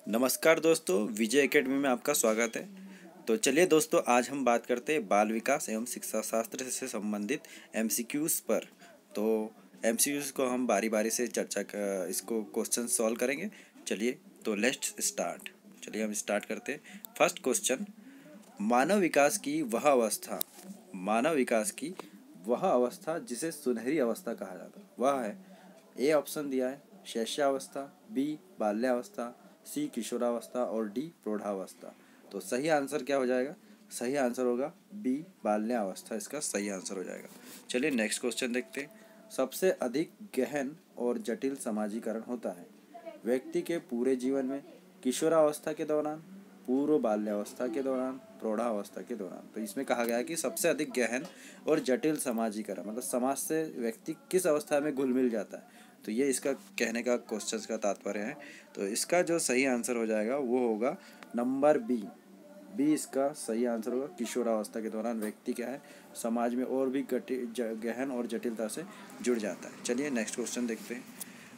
नमस्कार दोस्तों, विजय एकेडमी में आपका स्वागत है। तो चलिए दोस्तों, आज हम बात करते हैं बाल विकास एवं शिक्षा शास्त्र से संबंधित एमसीक्यूज़ पर। तो एमसीक्यूज़ को हम बारी बारी से इसको क्वेश्चन सॉल्व करेंगे। चलिए तो लेट्स स्टार्ट। चलिए हम स्टार्ट करते हैं। फर्स्ट क्वेश्चन, मानव विकास की वह अवस्था जिसे सुनहरी अवस्था कहा जाता है वह है। ए ऑप्शन दिया है शैशवावस्था, बी बाल्यावस्था, सी किशोरावस्था और डी प्रौढ़ावस्था। तो सही आंसर क्या हो जाएगा? सही आंसर होगा बी बाल्यावस्था, इसका सही आंसर हो जाएगा। चलिए नेक्स्ट क्वेश्चन देखते हैं। सबसे अधिक गहन और जटिल समाजीकरण होता है व्यक्ति के पूरे जीवन में, किशोरावस्था के दौरान, पूर्व बाल्यावस्था के दौरान, प्रौढ़ावस्था के दौरान। तो इसमें कहा गया है कि सबसे अधिक गहन और जटिल समाजीकरण मतलब समाज से व्यक्ति किस अवस्था में घुल मिल जाता है। तो ये इसका कहने का क्वेश्चन का तात्पर्य है। तो इसका जो सही आंसर हो जाएगा वो होगा नंबर बी। इसका सही आंसर होगा। किशोरावस्था के दौरान व्यक्ति क्या है, समाज में और भी गहन और जटिलता से जुड़ जाता है। चलिए नेक्स्ट क्वेश्चन देखते हैं।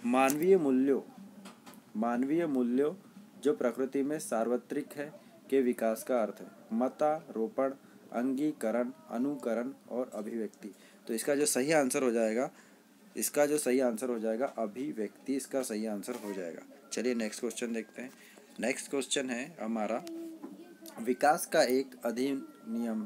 मानवीय मूल्यों जो प्रकृति में सार्वत्रिक है के विकास का अर्थ है मतारोपण, अंगीकरण, अनुकरण और अभिव्यक्ति। तो इसका जो सही आंसर हो जाएगा अभिव्यक्ति, इसका सही आंसर हो जाएगा। चलिए नेक्स्ट क्वेश्चन देखते हैं। नेक्स्ट क्वेश्चन है हमारा, विकास का एक अधिनियम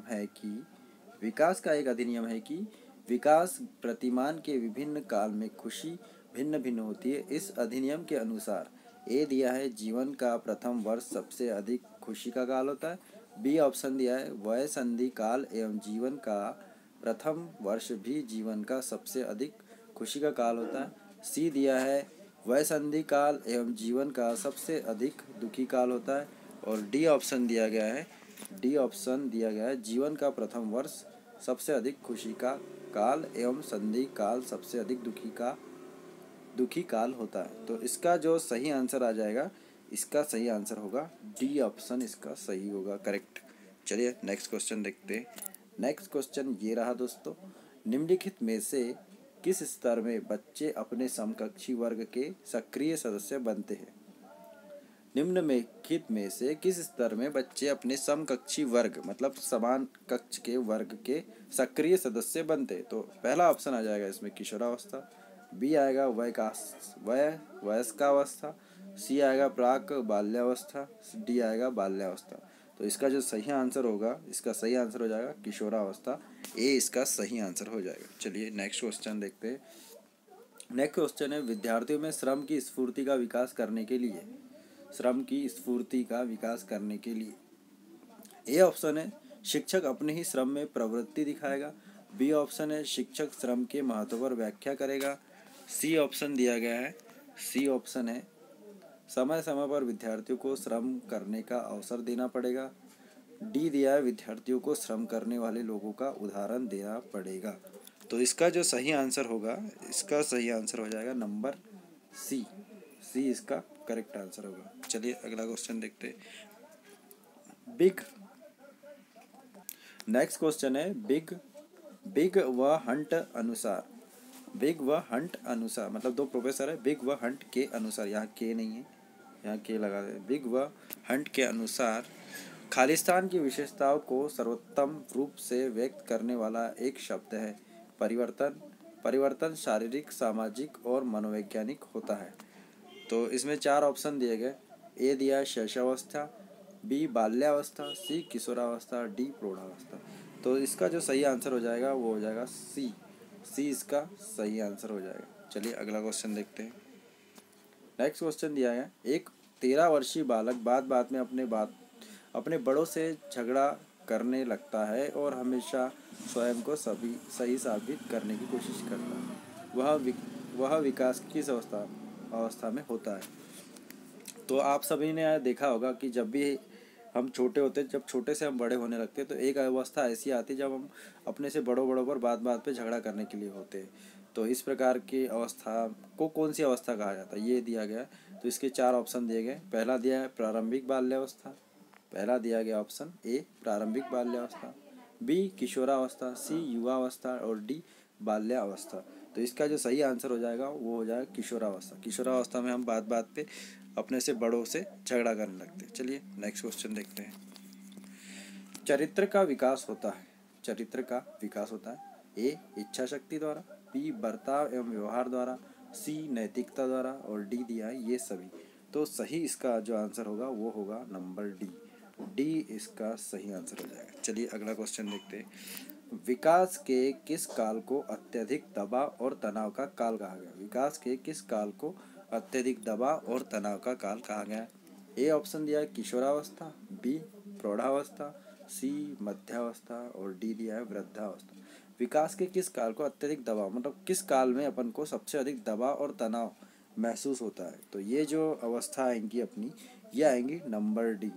है कि विकास प्रतिमान के विभिन्न काल में खुशी भिन्न भिन्न होती है। इस अधिनियम के अनुसार ए दिया है जीवन का प्रथम वर्ष सबसे अधिक खुशी का काल होता है। बी ऑप्शन दिया है वयसंधि काल एवं जीवन का प्रथम वर्ष भी जीवन का सबसे अधिक खुशी का काल होता है। सी दिया है वयसंधि काल एवं जीवन का सबसे अधिक दुखी काल होता है। और डी ऑप्शन दिया गया है जीवन का प्रथम वर्ष सबसे अधिक खुशी का काल एवं संधि काल सबसे अधिक दुखी काल होता है। तो इसका जो सही आंसर आ जाएगा, इसका सही आंसर होगा डी ऑप्शन, इसका सही होगा, करेक्ट। चलिए नेक्स्ट क्वेश्चन देखते हैं। नेक्स्ट क्वेश्चन ये रहा दोस्तों, निम्नलिखित में से किस स्तर में बच्चे अपने समकक्षी वर्ग के सक्रिय सदस्य बनते हैं? निम्नलिखित में से किस स्तर में बच्चे अपने समकक्षी वर्ग मतलब समान कक्ष के वर्ग के सक्रिय सदस्य बनते हैं? तो पहला ऑप्शन आ जाएगा इसमें किशोरावस्था, बी आएगा वयस्कावस्था, सी आएगा प्राक बाल्यावस्था, डी आएगा बाल्यावस्था। तो इसका जो सही आंसर होगा, इसका सही आंसर हो जाएगा किशोरावस्था, ए इसका सही आंसर हो जाएगा। चलिए नेक्स्ट क्वेश्चन देखते हैं। नेक्स्ट क्वेश्चन है, विद्यार्थियों में श्रम की स्फूर्ति का विकास करने के लिए ए ऑप्शन है शिक्षक अपने ही श्रम में प्रवृत्ति दिखाएगा, बी ऑप्शन है शिक्षक श्रम के महत्व पर व्याख्या करेगा, सी ऑप्शन है समय समय पर विद्यार्थियों को श्रम करने का अवसर देना पड़ेगा, डी दिया है विद्यार्थियों को श्रम करने वाले लोगों का उदाहरण देना पड़ेगा। तो इसका जो सही आंसर होगा, इसका सही आंसर हो जाएगा नंबर सी इसका करेक्ट आंसर होगा। चलिए अगला क्वेश्चन देखते हैं। नेक्स्ट क्वेश्चन है, बिग व हंट अनुसार मतलब दो प्रोफेसर है, बिग व हंट के अनुसार, यहाँ के नहीं है, यहाँ के लगा दे, बिग व हंट के अनुसार खालिस्तान की विशेषताओं को सर्वोत्तम रूप से व्यक्त करने वाला एक शब्द है परिवर्तन शारीरिक, सामाजिक और मनोवैज्ञानिक होता है। तो इसमें चार ऑप्शन दिए गए, ए दिया है शैशवावस्था, बी बाल्यावस्था, सी किशोरावस्था, डी प्रौढ़ावस्था। तो इसका जो सही आंसर हो जाएगा वो हो जाएगा सी इसका सही आंसर हो जाएगा। चलिए अगला क्वेश्चन देखते हैं। नेक्स्ट क्वेश्चन दिया है, एक 13 वर्षीय बालक बात में अपने बड़ों से झगड़ा करने लगता है और हमेशा स्वयं को सही साबित करने की कोशिश करता है। वह विकास की किस अवस्था में होता है? तो आप सभी ने देखा होगा कि जब भी हम छोटे होते, जब छोटे से हम बड़े होने लगते हैं तो एक अवस्था ऐसी आती है जब हम अपने से बड़ों पर बात पे झगड़ा करने के लिए होते हैं। तो इस प्रकार की अवस्था को कौन सी अवस्था कहा जाता है, ये दिया गया। तो इसके चार ऑप्शन दिए गए। पहला दिया है प्रारंभिक बाल्यावस्था, पहला दिया गया ऑप्शन ए प्रारंभिक बाल्यावस्था, बी किशोरावस्था, सी युवावस्था और डी बाल्यावस्था। तो इसका जो सही आंसर हो जाएगा वो हो जाएगा किशोरावस्था। किशोरावस्था में हम बात पे अपने से बड़ों से झगड़ा करने लगते हैं। चलिए नेक्स्ट क्वेश्चन देखते हैं। चरित्र का विकास होता है, चरित्र का विकास होता है ए इच्छा शक्ति द्वारा, बी बर्ताव एवं व्यवहार द्वारा, सी नैतिकता द्वारा और डी दिया है ये सभी। तो सही इसका जो आंसर होगा वो होगा नंबर डी, डी इसका सही आंसर हो जाएगा। चलिए अगला क्वेश्चन देखते हैं। विकास के किस काल को अत्यधिक दबाव और तनाव का काल कहा गया? विकास के किस काल को अत्यधिक दबाव और तनाव का काल कहा गया? ए ऑप्शन दिया है किशोरावस्था, बी प्रौढ़ावस्था, सी मध्यावस्था और डी दिया है वृद्धावस्था। विकास के किस काल को अत्यधिक दबाव, मतलब किस काल में अपन को सबसे अधिक दबाव और तनाव महसूस होता है? तो ये जो अवस्था आएंगी अपनी, ये आएंगी नंबर डी।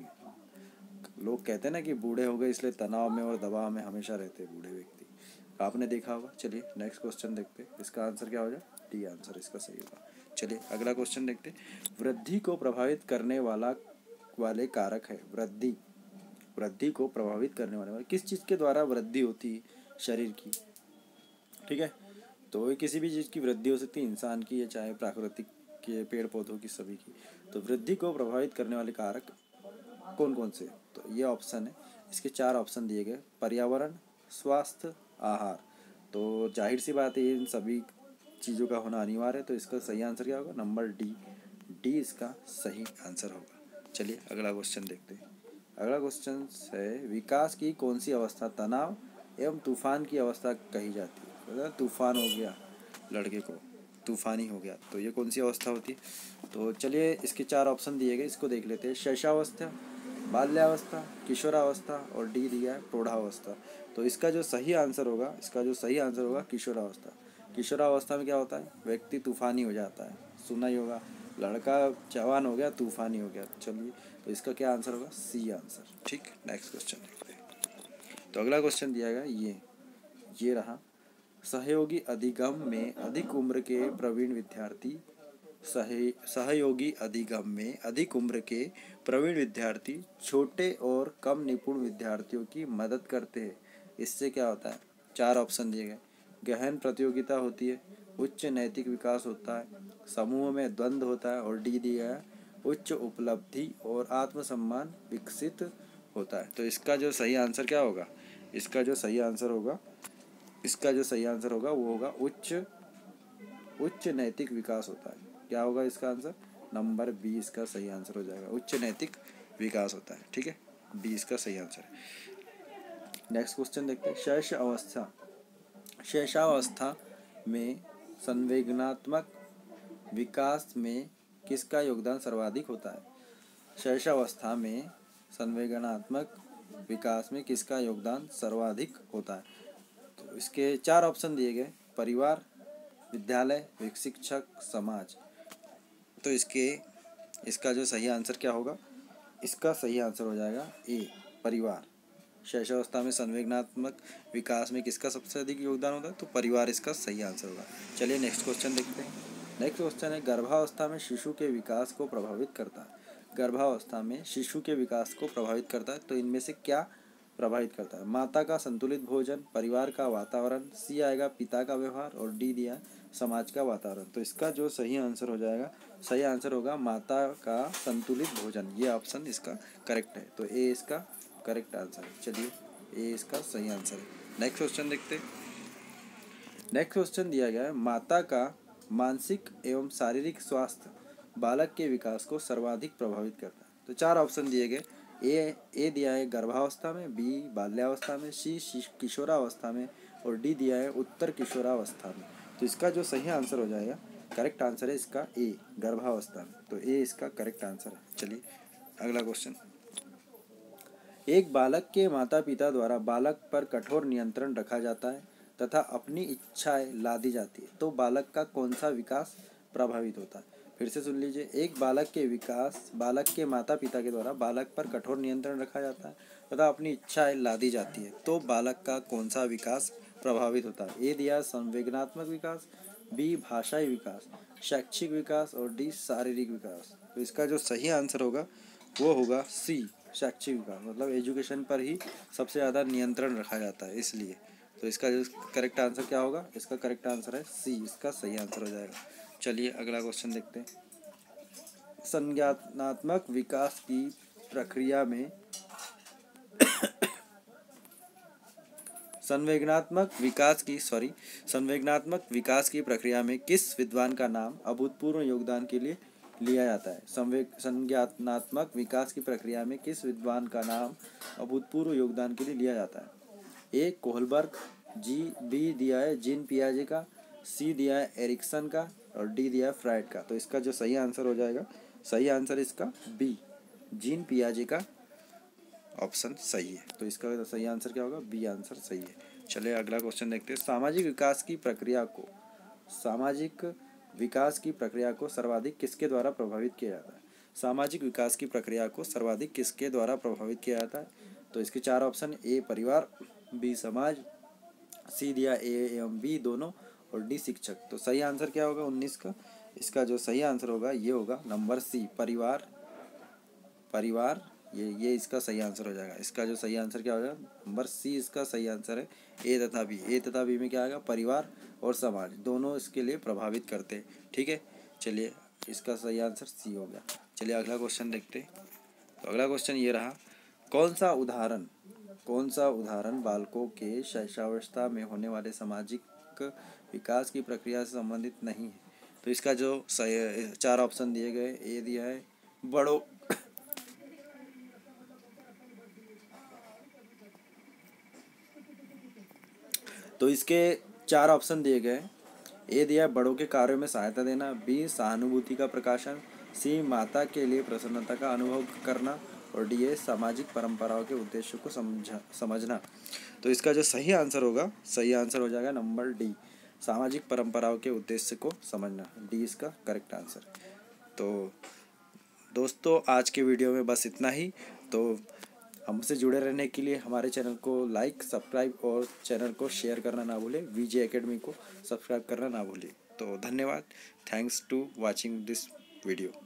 लोग कहते हैं ना कि बूढ़े हो गए इसलिए तनाव में और दबाव में हमेशा रहते हैं बूढ़े व्यक्ति, आपने देखा होगा। चलिए नेक्स्ट क्वेश्चन देखते हैं, इसका आंसर क्या हो जाए? डी आंसर इसका सही होगा। चलिए अगला क्वेश्चन देखते हैं। वृद्धि को प्रभावित करने वाले कारक है। वृद्धि को प्रभावित करने वाले किस चीज़ के द्वारा वृद्धि होती है शरीर की? ठीक है, तो किसी भी चीज़ की वृद्धि हो सकती है, इंसान की या चाहे प्राकृतिक के पेड़ पौधों की, सभी की। तो वृद्धि को प्रभावित करने वाले कारक कौन कौन से? तो ये ऑप्शन है, इसके 4 ऑप्शन दिए गए। पर्यावरण, स्वास्थ्य, आहार। तो जाहिर सी बात है इन सभी चीज़ों का होना अनिवार्य है, तो इसका सही आंसर क्या होगा? नंबर डी, डी इसका सही आंसर होगा। चलिए अगला क्वेश्चन देखते हैं। अगला क्वेश्चन है विकास की कौन सी अवस्था तनाव एवं तूफान की अवस्था कही जाती है? मतलब तूफान हो गया, लड़के को तूफानी हो गया, तो ये कौन सी अवस्था होती है? तो चलिए इसके 4 ऑप्शन दिए गए, इसको देख लेते हैं। शैशवावस्था, बाल्यावस्था, किशोरावस्था और डी दिया है प्रौढ़ावस्था। तो इसका जो सही आंसर होगा किशोरावस्था। किशोरावस्था में क्या होता है? व्यक्ति तूफानी हो जाता है, सुना ही होगा, लड़का जवान हो गया तूफानी हो गया। चलिए तो इसका क्या आंसर होगा? C answer. ठीक, नेक्स्ट क्वेश्चन देखते हैं। तो अगला क्वेश्चन दिया गया ये रहा। सहयोगी अधिगम में अधिक उम्र के प्रवीण विद्यार्थी सहयोगी अधिगम में अधिक उम्र के प्रवीण विद्यार्थी छोटे और कम निपुण विद्यार्थियों की मदद करते हैं। इससे क्या होता है? 4 ऑप्शन दिए गए। गहन प्रतियोगिता होती है, उच्च नैतिक विकास होता है, समूह में द्वंद्व होता है और डी दिया है उच्च उपलब्धि और आत्मसम्मान विकसित होता है। तो इसका जो सही आंसर क्या होगा? इसका जो सही आंसर होगा वो होगा उच्च नैतिक विकास होता है। क्या होगा इसका आंसर? नंबर बी इसका सही आंसर हो जाएगा, उच्च नैतिक विकास होता है। ठीक है, बी इसका सही आंसर है। नेक्स्ट क्वेश्चन देखते हैं। शैशवावस्था में संवेदनात्मक विकास में किसका योगदान सर्वाधिक होता है? शैशवावस्था में संवेदनात्मक विकास में किसका योगदान सर्वाधिक होता है? तो इसके 4 ऑप्शन दिए गए। परिवार, विद्यालय, शिक्षक, समाज। तो इसका जो सही आंसर क्या होगा? इसका सही आंसर हो जाएगा ए परिवार। शैशवावस्था में संवेदनात्मक विकास में किसका सबसे अधिक योगदान होता है? तो परिवार इसका सही आंसर होगा। चलिए नेक्स्ट क्वेश्चन देखते हैं। नेक्स्ट क्वेश्चन है गर्भावस्था में शिशु के विकास को प्रभावित करता है। गर्भावस्था में शिशु के विकास को प्रभावित करता है, तो इनमें से क्या प्रभावित करता है? माता का संतुलित भोजन, परिवार का वातावरण, सी आएगा पिता का व्यवहार और डी दिया समाज का वातावरण। तो इसका जो सही आंसर होगा माता का संतुलित भोजन। ये ऑप्शन इसका करेक्ट है, तो ए इसका करेक्ट आंसर है। चलिए ए इसका सही आंसर है। नेक्स्ट क्वेश्चन देखते हैं। नेक्स्ट क्वेश्चन दिया गया है माता का मानसिक एवं शारीरिक स्वास्थ्य बालक के विकास को सर्वाधिक प्रभावित करता है। तो 4 ऑप्शन दिए गए। ए दिया है गर्भावस्था में, बी बाल्यावस्था में, सी किशोरावस्था में और डी दिया है उत्तर किशोरावस्था में। तो इसका जो सही आंसर हो जाएगा, करेक्ट आंसर है इसका ए गर्भावस्था में। तो ए इसका करेक्ट आंसर है। चलिए अगला क्वेश्चन। एक बालक के माता पिता द्वारा बालक पर कठोर नियंत्रण रखा जाता है तथा अपनी इच्छाएं लादी जाती है, तो बालक का कौन सा विकास प्रभावित होता है? फिर से सुन लीजिए। एक बालक के माता पिता के द्वारा बालक पर कठोर नियंत्रण रखा जाता है तथा अपनी इच्छाएं लादी जाती है, तो बालक का कौन सा विकास प्रभावित होता है? ए दिया संवेदनात्मक विकास, बी भाषाई विकास, शैक्षिक विकास और डी शारीरिक विकास। तो इसका जो सही आंसर होगा वो होगा सी शैक्षिक विकास, मतलब एजुकेशन पर ही सबसे ज़्यादा नियंत्रण रखा जाता है इसलिए। तो इसका जो करेक्ट आंसर क्या होगा? इसका करेक्ट आंसर है सी, इसका सही आंसर हो जाएगा। चलिए अगला क्वेश्चन देखते हैं। संज्ञानात्मक विकास की प्रक्रिया में संवेगात्मक विकास की प्रक्रिया में किस विद्वान का नाम अभूतपूर्व योगदान के लिए लिया जाता है? संज्ञानात्मक विकास की प्रक्रिया में किस विद्वान का नाम अभूतपूर्व योगदान के लिए लिया जाता है? ए कोहलबर्ग, बी दिया है जीन पियाजे का, सी दिया है एरिक्सन का और डी दिया है फ्राइड का। तो इसका जो सही आंसर हो जाएगा, सही आंसर इसका बी, जीन पियाजे का ऑप्शन सही है। तो इसका सही आंसर क्या होगा? बी आंसर सही है। चलिए अगला क्वेश्चन देखते हैं। सामाजिक विकास की प्रक्रिया को सर्वाधिक किसके द्वारा प्रभावित किया जाता है? सामाजिक विकास की प्रक्रिया को सर्वाधिक किसके द्वारा प्रभावित किया जाता है? तो इसके चार ऑप्शन, ए परिवार, बी समाज, सी दिया ए एवं बी दोनों और डी शिक्षक। तो सही आंसर क्या होगा 19 का? इसका जो सही आंसर होगा ये होगा नंबर सी, परिवार। ये इसका सही आंसर हो जाएगा। इसका जो सही आंसर क्या हो जाएगा? नंबर सी इसका सही आंसर है। ए तथा बी में क्या आएगा? परिवार और समाज दोनों इसके लिए प्रभावित करते हैं। ठीक है, चलिए इसका सही आंसर सी हो गया। चलिए अगला क्वेश्चन देखते हैं। तो अगला क्वेश्चन ये रहा, कौन सा उदाहरण बालकों के शैशवावस्था में होने वाले सामाजिक विकास की प्रक्रिया से संबंधित नहीं है? तो इसका जो सही चार ऑप्शन दिए गए, ए दिया है बड़ों तो इसके चार ऑप्शन दिए गए, ए दिया बड़ों के कार्यों में सहायता देना, बी सहानुभूति का प्रकाशन, सी माता के लिए प्रसन्नता का अनुभव करना और डी सामाजिक परंपराओं के उद्देश्यों को समझना। तो इसका जो सही आंसर होगा, सही आंसर हो जाएगा नंबर डी, सामाजिक परंपराओं के उद्देश्य को समझना। डी इसका करेक्ट आंसर। तो दोस्तों आज के वीडियो में बस इतना ही। तो हमसे जुड़े रहने के लिए हमारे चैनल को लाइक, सब्सक्राइब और चैनल को शेयर करना ना भूलें। वीजे एकेडमी को सब्सक्राइब करना ना भूलें। तो धन्यवाद। Thanks to watching this video.